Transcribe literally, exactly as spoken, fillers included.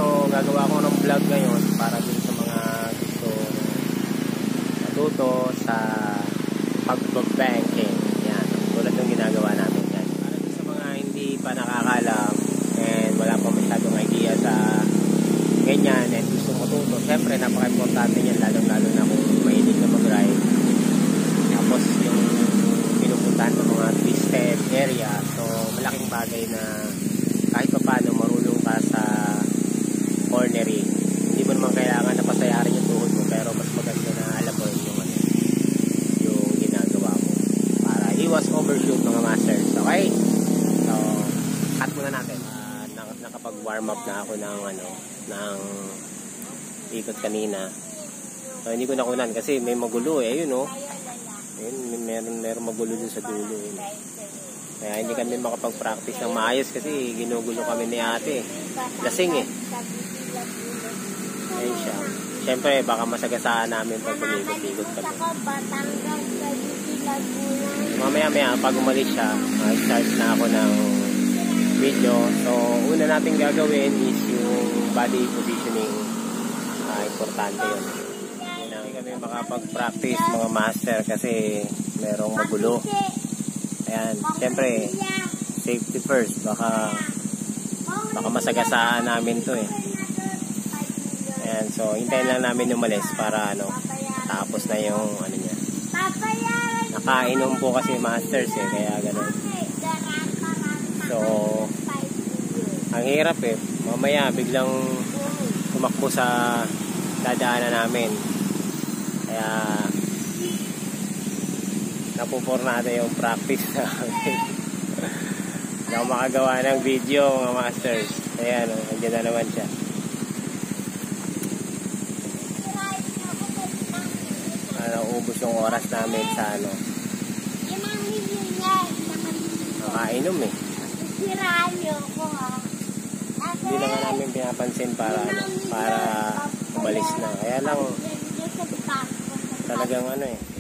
So gagawa ko ng vlog ngayon para din sa mga gusto matuto sa pag-banking. Yan, tulad ng ginagawa namin yan. Para din sa mga hindi pa nakakalam and wala pa masyadong idea sa ganyan and gusto matuto, syempre napaka-importante yan, lalong-lalo na kung mahilig na mag-ride. Tapos yung pinupuntahan ng mga twisted area, so malaking bagay na kahit pa paano marunong ka sa cornering. Hindi mo naman kailangan na pasayarin yung tuhod mo, pero mas maganda na alam mo yung, ano, yung ginagawa mo para iwas overshoot mga masters. Okay? So cut muna natin. Uh, nakapag warm up na ako ng ano ng ikot kanina. So hindi ko nakunan kasi may magulo eh. Ayun oh. Ayun, may meron, meron magulo dun sa dulo. Ayun. Kaya hindi kami makapag-practice ng maayos kasi ginugulo kami ni ate. Lasing eh. Ayun siya. Siyempre baka masagasaan namin pag pumikot-ikot kami. Mamaya maya pag umalis siya, start na ako ng video. So una natin gagawin is yung body positioning. Uh, importante yun. Hindi kami makapag-practice mga master kasi merong magulo. Ayan, siyempre safety first, baka baka masagasaan namin to eh. Ayan, so hintayin lang namin umalis para ano, tapos na yung ano niya. Nakainom po kasi masters eh, kaya ganun. So ang hirap eh, mamaya biglang tumakbo sa dadaanan namin. Kaya napupor natin yung practice namin. Hindi ako makagawa ng video mga masters. Ayan, nandiyan na naman siya. Ano, ubos yung oras namin sa ano. Nakainom eh. Hindi na nga namin pinapansin para ano, para umalis na. Kaya lang talagang ano eh.